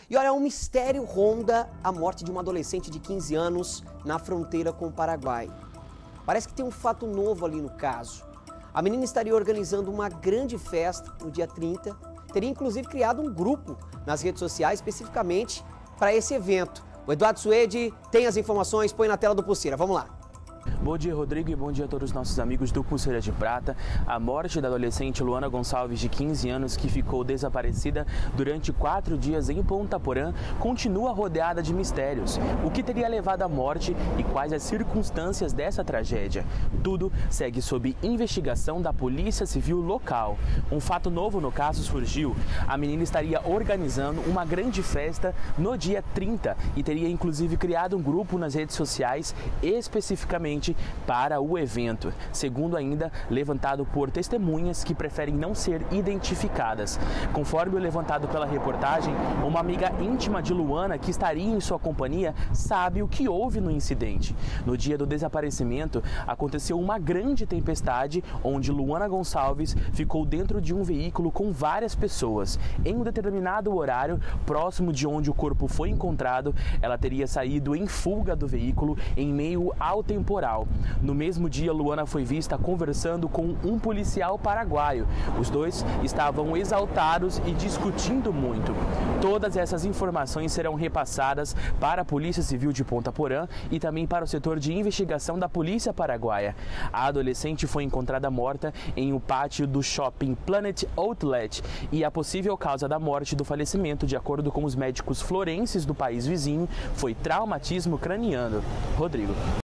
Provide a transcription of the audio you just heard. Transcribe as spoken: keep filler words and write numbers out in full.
E olha, um mistério ronda a morte de uma adolescente de quinze anos na fronteira com o Paraguai. Parece que tem um fato novo ali no caso. A menina estaria organizando uma grande festa no dia trinta, teria inclusive criado um grupo nas redes sociais especificamente para esse evento. O Eduardo Suede tem as informações, põe na tela do Pulseira. Vamos lá. Bom dia, Rodrigo, e bom dia a todos os nossos amigos do Pulseira de Prata. A morte da adolescente Luana Gonçalves, de quinze anos, que ficou desaparecida durante quatro dias em Ponta Porã, continua rodeada de mistérios. O que teria levado à morte e quais as circunstâncias dessa tragédia? Tudo segue sob investigação da Polícia Civil local. Um fato novo no caso surgiu. A menina estaria organizando uma grande festa no dia trinta e teria inclusive criado um grupo nas redes sociais especificamente para o evento, segundo ainda levantado por testemunhas que preferem não ser identificadas. Conforme o levantado pela reportagem, uma amiga íntima de Luana, que estaria em sua companhia, sabe o que houve no incidente. No dia do desaparecimento, aconteceu uma grande tempestade, onde Luana Gonçalves ficou dentro de um veículo com várias pessoas. Em um determinado horário, próximo de onde o corpo foi encontrado, ela teria saído em fuga do veículo em meio ao temporal. No mesmo dia, Luana foi vista conversando com um policial paraguaio. Os dois estavam exaltados e discutindo muito. Todas essas informações serão repassadas para a Polícia Civil de Ponta Porã e também para o setor de investigação da Polícia Paraguaia. A adolescente foi encontrada morta em um pátio do shopping Planet Outlet e a possível causa da morte e do falecimento, de acordo com os médicos florenses do país vizinho, foi traumatismo craniano. Rodrigo.